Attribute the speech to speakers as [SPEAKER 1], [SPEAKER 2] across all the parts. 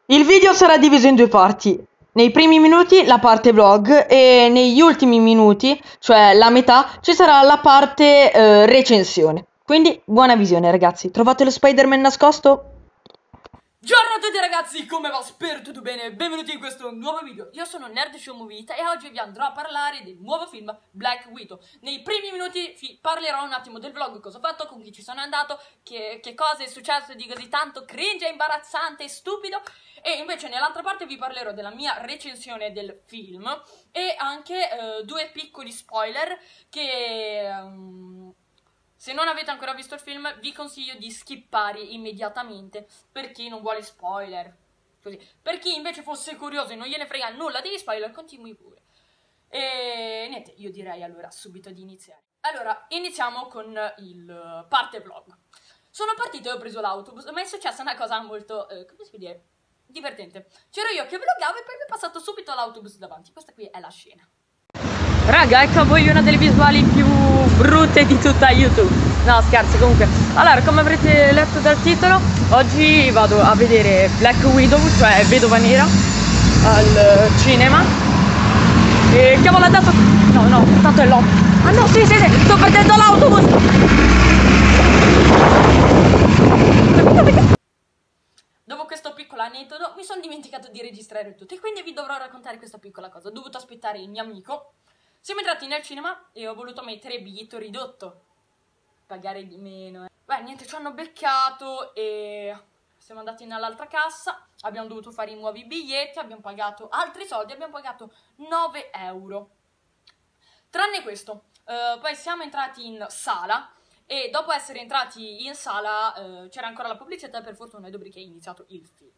[SPEAKER 1] Il video sarà diviso in due parti. Nei primi minuti la parte vlog e negli ultimi minuti, cioè la metà, ci sarà la parte recensione. Quindi buona visione ragazzi. Trovate lo Spider-Man nascosto?
[SPEAKER 2] Ciao a tutti ragazzi, come va? Spero tutto bene, benvenuti in questo nuovo video. Io sono Nerd Show Movie e oggi vi andrò a parlare del nuovo film Black Widow. Nei primi minuti vi parlerò un attimo del vlog, cosa ho fatto, con chi ci sono andato, che cosa è successo di così tanto cringe, imbarazzante e stupido. E invece nell'altra parte vi parlerò della mia recensione del film e anche due piccoli spoiler che... se non avete ancora visto il film, vi consiglio di skippare immediatamente per chi non vuole spoiler. Così. Per chi invece fosse curioso e non gliene frega nulla degli spoiler, continui pure. E niente, io direi allora subito di iniziare. Allora, iniziamo con il parte vlog. Sono partito e ho preso l'autobus, ma è successa una cosa molto, come si può dire, divertente. C'ero io che vloggavo e poi mi è passato subito l'autobus davanti. Questa qui è la scena. Raga, ecco a voi una delle visuali più brutte di tutta YouTube. No, scherzo, comunque. Allora, come avrete letto dal titolo, oggi vado a vedere Black Widow, cioè Vedova Nera, al cinema. E che avevo dato... No, tanto è l'otto. Ah no, sì, sto perdendo l'autobus! Dopo questo piccolo aneddoto mi sono dimenticato di registrare tutto e quindi vi dovrò raccontare questa piccola cosa. Ho dovuto aspettare il mio amico. Siamo entrati nel cinema e ho voluto mettere biglietto ridotto. Pagare di meno. Beh, niente, ci hanno beccato e siamo andati nell'altra cassa. Abbiamo dovuto fare i nuovi biglietti, abbiamo pagato altri soldi, abbiamo pagato 9 euro. Tranne questo, poi siamo entrati in sala e dopo essere entrati in sala c'era ancora la pubblicità, per fortuna, dopodiché è iniziato il film.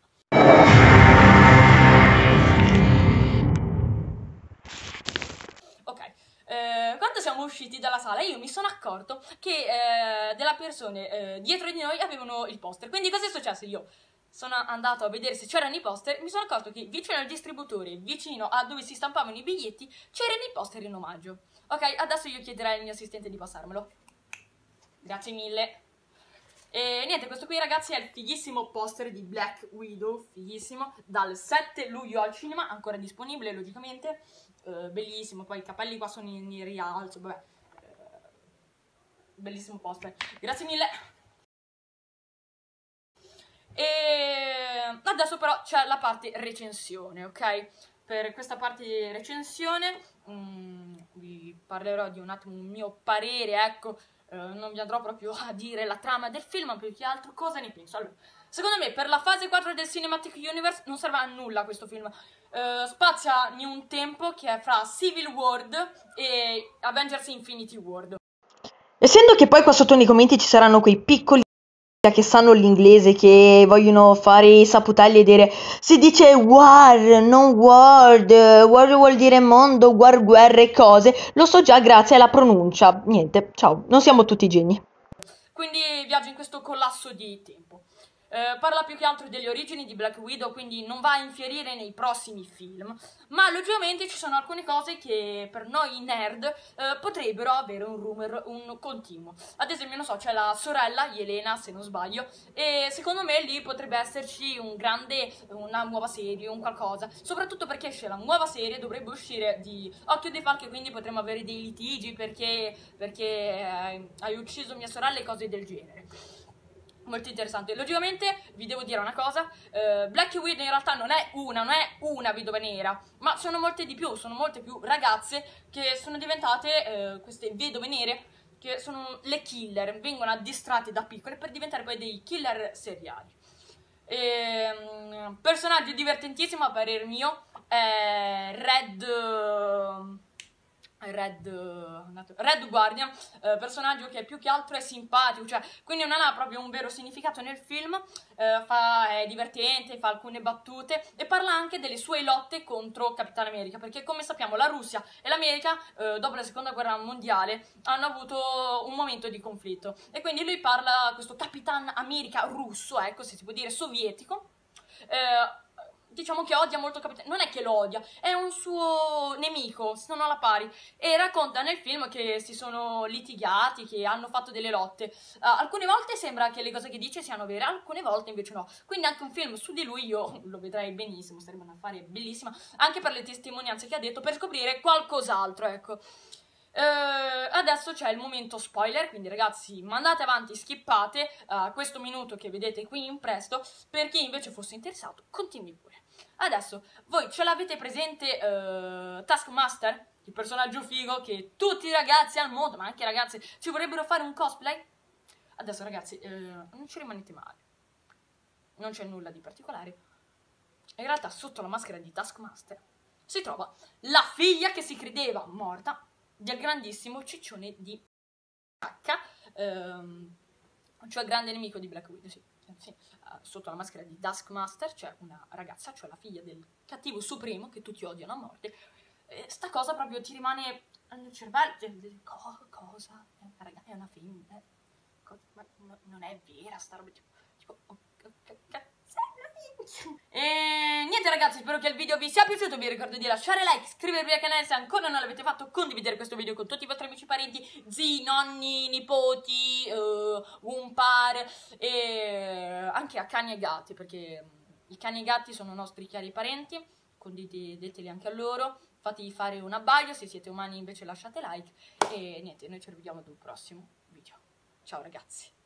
[SPEAKER 2] Ok, quando siamo usciti dalla sala io mi sono accorto che delle persone dietro di noi avevano il poster. Quindi cosa è successo? Io sono andato a vedere se c'erano i poster, mi sono accorto che vicino al distributore, vicino a dove si stampavano i biglietti, c'erano i poster in omaggio. Ok, adesso io chiederei al mio assistente di passarmelo. Grazie mille. E niente, questo qui ragazzi è il fighissimo poster di Black Widow, fighissimo, dal 7 luglio al cinema, ancora disponibile logicamente, bellissimo, poi i capelli qua sono in rialzo, vabbè, bellissimo poster, grazie mille. E adesso però c'è la parte recensione, ok? Per questa parte di recensione vi parlerò di un attimo un mio parere, ecco, non vi andrò proprio a dire la trama del film, ma più che altro cosa ne penso. Allora, secondo me per la fase 4 del Cinematic Universe non serve a nulla questo film. Spazia in un tempo che è fra Civil War e Avengers Infinity War.
[SPEAKER 1] Essendo che poi qua sotto nei commenti ci saranno quei piccoli che sanno l'inglese, che vogliono fare i saputelli e dire si dice war, non world, world vuol dire mondo, war guerre e cose, lo so già grazie alla pronuncia. Niente, ciao, non siamo tutti geni.
[SPEAKER 2] Quindi viaggio in questo collasso di tempo. Parla più che altro delle origini di Black Widow, quindi non va a infierire nei prossimi film, ma logicamente ci sono alcune cose che per noi nerd potrebbero avere un rumor, un continuo. Ad esempio, non so, c'è la sorella Yelena, se non sbaglio, e secondo me lì potrebbe esserci una nuova serie, un qualcosa, soprattutto perché esce la nuova serie, dovrebbe uscire di Occhio dei Falchi, quindi potremmo avere dei litigi perché hai ucciso mia sorella e cose del genere. Molto interessante. Logicamente vi devo dire una cosa, Black Widow in realtà non è una vedova nera, ma sono molte di più, sono molte più ragazze che sono diventate queste vedove nere, che sono le killer, vengono addestrate da piccole per diventare poi dei killer seriali. Personaggio divertentissimo a parer mio è Red Guardian, personaggio che più che altro è simpatico, cioè, quindi non ha proprio un vero significato nel film, è divertente, fa alcune battute e parla anche delle sue lotte contro Capitano America, perché come sappiamo la Russia e l'America, dopo la seconda guerra mondiale, hanno avuto un momento di conflitto e quindi lui parla, questo Capitan America russo, ecco, se si può dire sovietico, diciamo che odia molto Capitan, non è che lo odia, è un suo nemico, sono alla pari, e racconta nel film che si sono litigati, che hanno fatto delle lotte. Alcune volte sembra che le cose che dice siano vere, alcune volte invece no, quindi anche un film su di lui io lo vedrei benissimo, sarebbe un affare bellissima, anche per le testimonianze che ha detto, per scoprire qualcos'altro, ecco. Adesso c'è il momento spoiler, quindi ragazzi mandate avanti, skippate questo minuto che vedete qui impresto. Per chi invece fosse interessato, continui pure. Adesso, voi ce l'avete presente Taskmaster? Il personaggio figo che tutti i ragazzi al mondo, ma anche ragazze, ci vorrebbero fare un cosplay? Adesso ragazzi, non ci rimanete male, non c'è nulla di particolare. In realtà sotto la maschera di Taskmaster si trova la figlia che si credeva morta del grandissimo ciccione di H, cioè grande nemico di Black Widow, sì. Sotto la maschera di Taskmaster c'è una ragazza, cioè la figlia del cattivo supremo che tutti odiano a morte. Sta cosa proprio ti rimane nel cervello. Cosa? È una femmina? Ma non è vera sta roba, tipo e niente ragazzi, spero che il video vi sia piaciuto. Vi ricordo di lasciare like, iscrivervi al canale se ancora non l'avete fatto, condividere questo video con tutti i vostri amici, parenti, zii, nonni, nipoti, umpar e anche a cani e gatti, perché i cani e i gatti sono nostri cari parenti. Condivideteli anche a loro, fategli fare un abbaio, se siete umani invece lasciate like e niente, noi ci rivediamo ad un prossimo video. Ciao ragazzi.